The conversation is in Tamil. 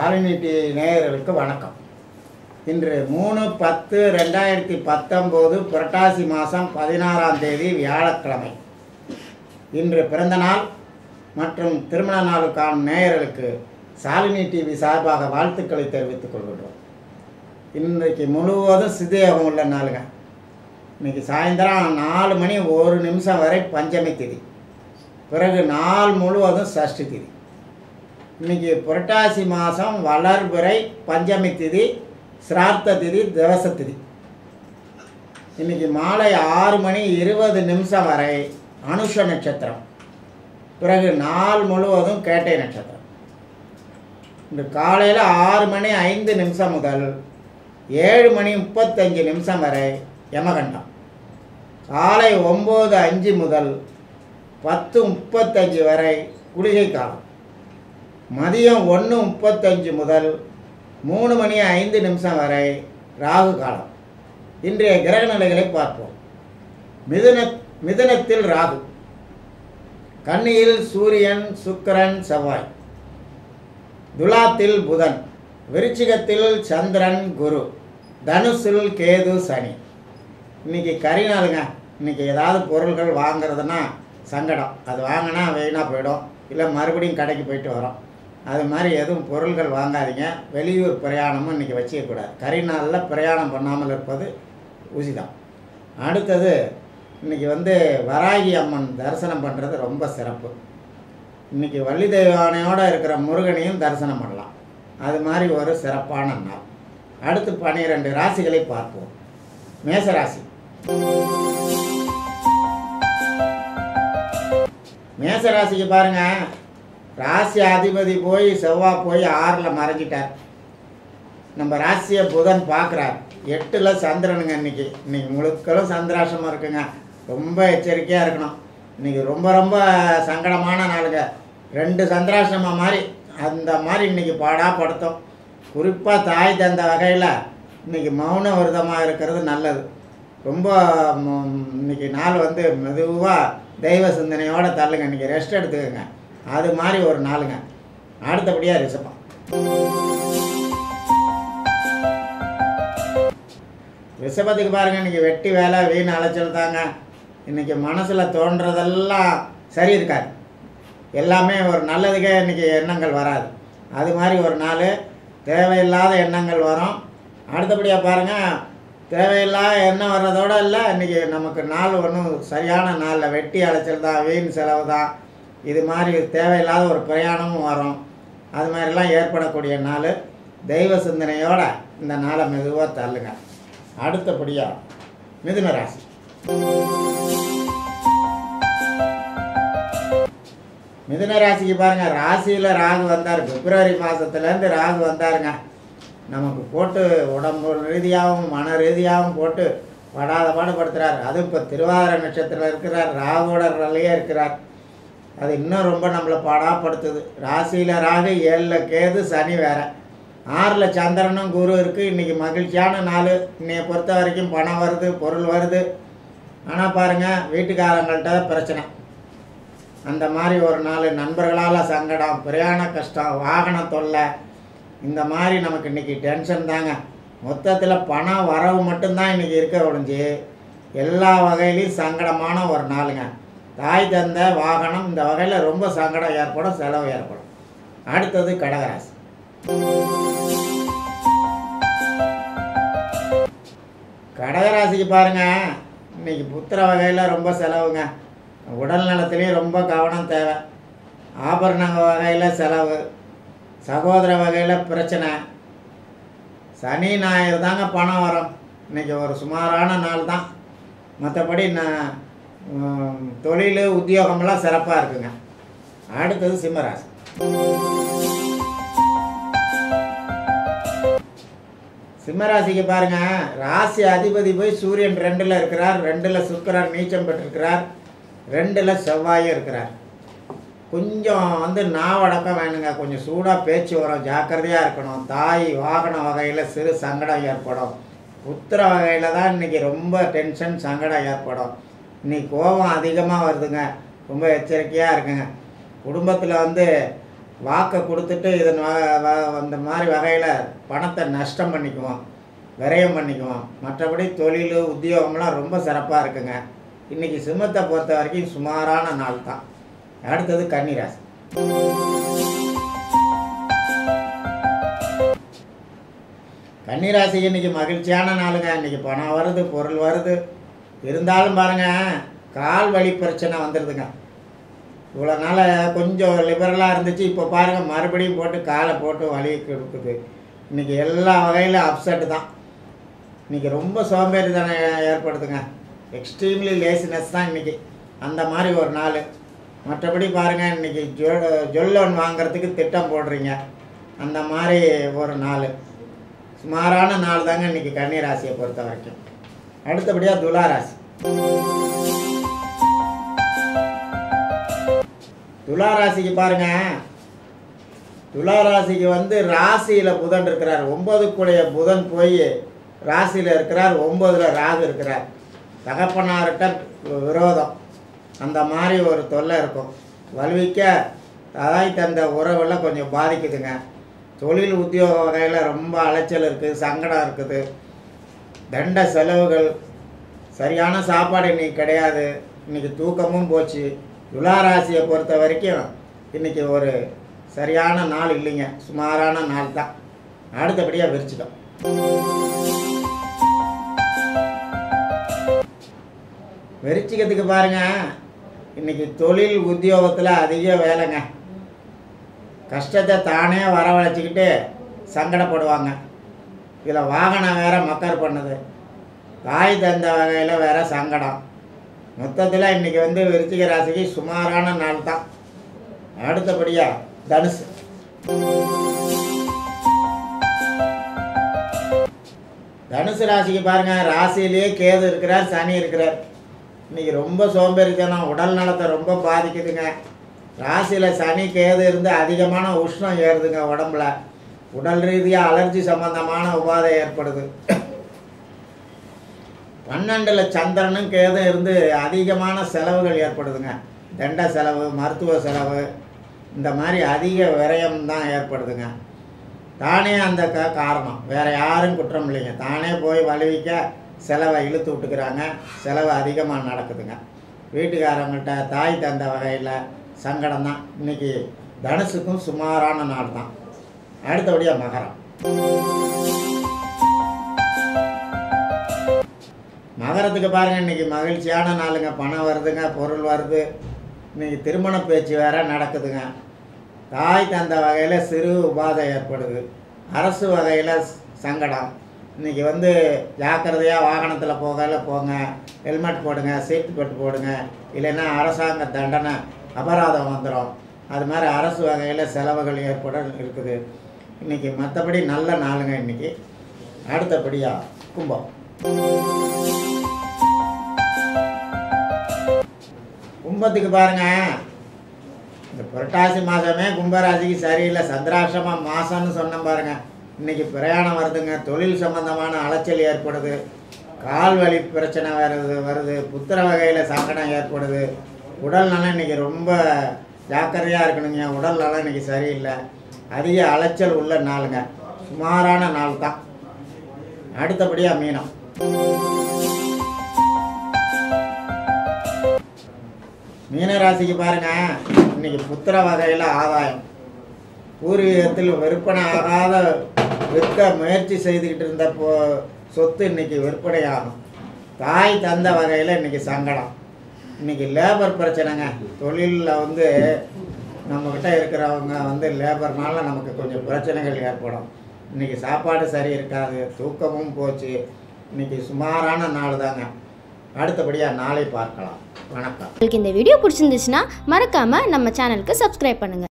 சாலினி டிவி நேயர்களுக்கு வணக்கம். இன்று 3/10/2019 புரட்டாசி மாதம் 16ஆம் தேதி வியாழக்கிழமை. இன்று பிறந்த நாள் மற்றும் திருமண நாளுக்கான நேயர்களுக்கு சாலினி டிவி சார்பாக வாழ்த்துக்களை தெரிவித்துக் கொள்கின்றோம். இன்றைக்கு முழுவதும் சிதயோகம் உள்ள நாளுங்க. இன்றைக்கி சாயந்தரம் 4 மணி 1 நிமிஷம் வரை பஞ்சமி திதி, பிறகு நாள் முழுவதும் சஷ்டி திதி. இன்றைக்கி புரட்டாசி மாதம் வளர்பிறை பஞ்சமி திதி, சிரார்த்த திதி, திவச திதி. இன்றைக்கி மாலை 6 மணி 20 நிமிஷம் வரை அனுஷ நட்சத்திரம், பிறகு நாள் முழுவதும் கேட்டை நட்சத்திரம். இன்று காலையில் 6 மணி 5 நிமிஷம் முதல் 7 மணி 35 நிமிஷம் வரை யமகண்டம். காலை 9:05 முதல் 10:35 வரை குளிகை காலம். மதியம் 1:35 முதல் 3 மணி 5 நிமிஷம் வரை ராகு காலம். இன்றைய கிரக நிலைகளை பார்ப்போம். மிதுனத்தில் ராகு, கன்னியில் சூரியன், சுக்கிரன், செவ்வாய், துலாத்தில் புதன், விருச்சிகத்தில் சந்திரன், குரு, தனுசில் கேது, சனி. இன்றைக்கி கரி நாளுங்க. இன்றைக்கி ஏதாவது பொருள்கள் வாங்கிறதுனா சங்கடம். அது வாங்கினா வீணாக போயிடும், இல்லை மறுபடியும் கடைக்கு போயிட்டு வரோம். அது மாதிரி எதுவும் பொருள்கள் வாங்காதீங்க. வெளியூர் பிரயாணமும் இன்றைக்கி வச்சிக்கக்கூடாது. கரி நாளில் பிரயாணம் பண்ணாமல் இருப்பது உசிதம். அடுத்தது இன்றைக்கி வராகி அம்மன் தரிசனம் பண்ணுறது ரொம்ப சிறப்பு. இன்றைக்கி வள்ளி தெய்வானையோடு இருக்கிற முருகனையும் தரிசனம் பண்ணலாம். அது மாதிரி ஒரு சிறப்பான நாள். அடுத்து 12 ராசிகளை பார்ப்போம். மேசராசி. மேசராசிக்கு பாருங்கள், ராசி அதிபதி போய் செவ்வாய் போய் 6ல் மறைஞ்சிட்டார். நம்ம ராசியை புதன் பார்க்குறார். 8ல் சந்திரனுங்க. இன்றைக்கி முழுக்களும் சந்திராசமாக இருக்குங்க. ரொம்ப எச்சரிக்கையாக இருக்கணும். இன்றைக்கி ரொம்ப ரொம்ப சங்கடமான நாளுங்க. 2 சந்திராசிரமம் மாதிரி அந்த மாதிரி இன்றைக்கி பாடாப்படுத்தும். குறிப்பாக தாய் தந்த வகையில் இன்றைக்கி மௌன விரதமாக இருக்கிறது நல்லது. ரொம்ப இன்றைக்கி நாள் மெதுவாக தெய்வ சிந்தனையோடு தள்ளுங்க. இன்றைக்கி ரெஸ்ட் எடுத்துக்கோங்க. அது மாதிரி ஒரு நாளுங்க. அடுத்தபடியாக ரிஷபம். ரிஷபத்துக்கு பாருங்கள், இன்றைக்கி வெட்டி வேலை, வீண் அலைச்சல் தாங்க. இன்றைக்கி மனசில் தோன்றதெல்லாம் சரி இருக்காது. எல்லாமே ஒரு நல்லதுக்கே இன்றைக்கி எண்ணங்கள் வராது. அது மாதிரி ஒரு நாள். தேவையில்லாத எண்ணங்கள் வரும். அடுத்தபடியாக பாருங்கள், தேவையில்லாத எண்ணம் வர்றதோடு இல்லை, இன்றைக்கி நமக்கு நாள் ஒன்றும் சரியான நாளில் வெட்டி அலைச்சல் தான், வீண் செலவு தான். இது மாதிரி தேவையில்லாத ஒரு பிரயாணமும் வரும். அது மாதிரிலாம் ஏற்படக்கூடிய நாள். தெய்வ சிந்தனையோடு இந்த நாளை மெதுவாக தள்ளுங்க. அடுத்தபடியாக மிதுன ராசி. மிதுன ராசிக்கு பாருங்கள், ராசியில் ராகு வந்தார். பிப்ரவரி மாதத்துலேருந்து ராகு வந்தாருங்க. நமக்கு போட்டு உடம்பு ரீதியாகவும் மன ரீதியாகவும் போட்டு படாத பாடுபடுத்துகிறார். அதுவும் இப்போ திருவாதிரை நட்சத்திரத்தில் இருக்கிறார், ராகுவோட நிலையே இருக்கிறார். அது இன்னும் ரொம்ப நம்மளை பாடாப்படுத்துது. ராசியில் ராகு, 7ல் கேது, சனி வேறு, 6ல் சந்திரனும் குரு இருக்குது. இன்றைக்கி மகிழ்ச்சியான நாள். இன்னையை பொறுத்த வரைக்கும் பணம் வருது, பொருள் வருது. ஆனால் பாருங்கள், வீட்டுக்காரங்கள்ட்ட பிரச்சனை. அந்த மாதிரி ஒரு நாள். நண்பர்களால் சங்கடம், பிரயாண கஷ்டம், வாகன தொல்லை. இந்த மாதிரி நமக்கு இன்றைக்கி டென்ஷன் தாங்க. மொத்தத்தில் பணம் வரவு மட்டும்தான் இன்றைக்கி இருக்க ஒழிஞ்சு எல்லா வகையிலையும் சங்கடமான ஒரு நாளுங்க. தாய் தந்த வாகனம் இந்த வகையில் ரொம்ப சங்கடம் ஏற்படும், செலவு ஏற்படும். அடுத்தது கடகராசி. கடகராசிக்கு பாருங்கள், இன்றைக்கி புத்திர வகையில் ரொம்ப செலவுங்க. உடல் நலத்துலேயும் ரொம்ப கவனம் தேவை. ஆபரணங்க வகையில் செலவு, சகோதர வகையில் பிரச்சனை. சனி ஞாயிறு தாங்க பணம் வரும். இன்றைக்கி ஒரு சுமாரான நாள் தான். மற்றபடி தொழில் உத்தியோகமெல்லாம் சிறப்பாக இருக்குங்க. அடுத்தது சிம்மராசி. சிம்மராசிக்கு பாருங்கள், ராசி அதிபதி போய் சூரியன் 2ல் இருக்கிறார். 2ல் சுக்கிரன் நீச்சம் பெற்றிருக்கிறார். 2ல் செவ்வாயும் இருக்கிறார். கொஞ்சம் நாவடக்கம் வேணுங்க. கொஞ்சம் சூடாக பேச்சு வரும், ஜாக்கிரதையாக இருக்கணும். தாய் வாகன வகையில் சிறு சங்கடம் ஏற்படும். புத்திர வகையில் தான் இன்றைக்கி ரொம்ப டென்ஷன், சங்கடம் ஏற்படும். இன்றைக்கி கோபம் அதிகமாக வருதுங்க. ரொம்ப எச்சரிக்கையாக இருக்குங்க. குடும்பத்தில் வாக்கை கொடுத்துட்டு இதன் அந்த மாதிரி வகையில் பணத்தை நஷ்டம் பண்ணிக்குவோம், விரயம் பண்ணிக்குவோம். மற்றபடி தொழில் உத்தியோகம்லாம் ரொம்ப சிறப்பாக இருக்குங்க. இன்றைக்கி சிம்மத்தை பொறுத்த வரைக்கும் சுமாரான நாள் தான். அடுத்தது கன்னிராசி. கன்னிராசிக்கு இன்றைக்கி மகிழ்ச்சியான நாளுங்க. இன்றைக்கி பணம் வருது, பொருள் வருது. இருந்தாலும் பாருங்கள், கால் வலி பிரச்சனை வந்துடுதுங்க. இவ்வளோ நாள் கொஞ்சம் லிபரலாக இருந்துச்சு, இப்போ பாருங்கள் மறுபடியும் போட்டு காலை போட்டு வலி கொடுக்குது. இன்றைக்கி எல்லா வகையிலும் அப்செட்டு தான். இன்றைக்கி ரொம்ப சோம்பேறித்தனம் ஏற்படுதுங்க. எக்ஸ்ட்ரீம்லி லேசினஸ் தான் இன்றைக்கி. அந்த மாதிரி ஒரு நாள். மற்றபடி பாருங்கள், இன்றைக்கி ஜுவல் லோன் வாங்கிறதுக்கு திட்டம் போடுறீங்க. அந்த மாதிரி ஒரு நாள். சுமாரான நாள் தாங்க இன்றைக்கி கன்னிராசியை பொறுத்த வரைக்கும். அடுத்தபடியாக துளாராசி. துளாராசிக்கு பாருங்கள், துளாராசிக்கு ராசியில் புதன் இருக்கிறார். 9 புதன் போய் ராசியில் இருக்கிறார். 9ல் ராகு இருக்கிறார். தகப்பனார்கிட்ட விரோதம், அந்த மாதிரி ஒரு தொல்லை இருக்கும். வலுவிக்க தாய் தந்த உறவெல்லாம் கொஞ்சம் பாதிக்குதுங்க. தொழில் உத்தியோக வகையில் ரொம்ப அலைச்சல் இருக்குது, சங்கடம் இருக்குது. தண்ட செலவுகள், சரியான சாப்பாடு இன்றைக்கி கிடையாது. இன்றைக்கி தூக்கமும் போச்சு. துளாராசியை பொறுத்த வரைக்கும் இன்றைக்கி ஒரு சரியான நாள் இல்லைங்க, சுமாரான நாள் தான். அடுத்தபடியாக விருச்சிகம். விருச்சிகத்துக்கு பாருங்கள், இன்றைக்கி தொழில் உத்தியோகத்தில் அதிக வேலைங்க. கஷ்டத்தை தானே வரவழைச்சிக்கிட்டு சங்கடப்படுவாங்க. இதில் வாகனம் வேறு மக்கர் பண்ணுது, தாய் தந்த வகையில் வேறு சங்கடம். மொத்தத்தில் இன்றைக்கி விருச்சிக ராசிக்கு சுமாரான நாள் தான். அடுத்தபடியாக தனுசு. தனுசு ராசிக்கு பாருங்கள், ராசியிலேயே கேது இருக்கிறார், சனி இருக்கிறார். இன்றைக்கி ரொம்ப சோம்பேறித்தனம், உடல் நலத்தை ரொம்ப பாதிக்குதுங்க. ராசியில் சனி கேது இருந்து அதிகமான உஷ்ணம் ஏறுதுங்க உடம்புல. உடல் ரீதியாக அலர்ஜி சம்பந்தமான உபாதை ஏற்படுது. 12ல் சந்திரனும் கேதும் இருந்து அதிகமான செலவுகள் ஏற்படுதுங்க. தண்ட செலவு, மருத்துவ செலவு, இந்த மாதிரி அதிக விரயம் தான் ஏற்படுதுங்க. தானே அந்த காரணம், வேறு யாரும் குற்றம் இல்லைங்க. தானே போய் வலுவிக்க செலவை இழுத்து விட்டுக்கிறாங்க. செலவு அதிகமாக நடக்குதுங்க. வீட்டுக்காரங்கள்ட்ட தாய் தந்த வகையில் சங்கடம் தான். இன்றைக்கி தனுசுக்கும் சுமாரான நாள் தான். அடுத்தபடியாக மகரம். மகரத்துக்கு பாருங்கள், இன்றைக்கி மகிழ்ச்சியான நாளுங்க. பணம் வருதுங்க, பொருள் வருது. இன்றைக்கி திருமண பேச்சு வேறு நடக்குதுங்க. தாய் தந்த வகையில் சிறு உபாதை ஏற்படுது. அரசு வகையில் சங்கடம். இன்றைக்கி ஜாக்கிரதையாக வாகனத்தில் போங்க, ஹெல்மெட் போடுங்க, சீட் பெல்ட் போடுங்க, இல்லைன்னா அரசாங்க தண்டனை அபராதம் வந்துடும். அது மாதிரி அரசு வகையில் செலவுகள் ஏற்பட இருக்குது இன்றைக்கி. மற்றபடி நல்ல நாளுங்க இன்றைக்கி. அடுத்தபடியாக கும்பம். கும்பத்துக்கு பாருங்கள், இந்த புரட்டாசி மாதமே கும்பராசிக்கு சரியில்லை. சந்திராஷ்டம மாதம்னு சொன்ன பாருங்கள். இன்றைக்கி பிரயாணம் வருதுங்க. தொழில் சம்பந்தமான அலைச்சல் ஏற்படுது. கால் வலி பிரச்சனை வருது. புத்திர வகையில் சங்கடம் ஏற்படுது. உடல் நலம் இன்றைக்கி ரொம்ப ஜாக்கிரதையாக இருக்கணுங்க. உடல் நலம் இன்றைக்கி சரியில்லை. அதிக அலைச்சல் உள்ள நாளுங்க. சுமாரான நாள் தான். அடுத்தபடியாக மீனம். மீனராசிக்கு பாருங்கள், இன்றைக்கி புத்திர வகையில் ஆதாயம். பூர்வீகத்தில் விற்பனை ஆகாத விற்க முயற்சி செய்துக்கிட்டு இருந்த சொத்து இன்றைக்கி விற்பனை ஆகும். தாய் தந்த வகையில் இன்றைக்கி சங்கடம். இன்றைக்கி லேபர் பிரச்சனைங்க. தொழிலில் நம்மக்கிட்ட இருக்கிறவங்க லேபர்னால நமக்கு கொஞ்சம் பிரச்சனைகள் ஏற்படும். இன்றைக்கி சாப்பாடு சரி இருக்காது, தூக்கமும் போச்சு. இன்றைக்கி சுமாரான நாள் தாங்க. அடுத்தபடியாக நாளை பார்க்கலாம். வணக்கம். உங்களுக்கு இந்த வீடியோ பிடிச்சிருந்துச்சுன்னா மறக்காமல் நம்ம சேனலுக்கு சப்ஸ்கிரைப் பண்ணுங்கள்.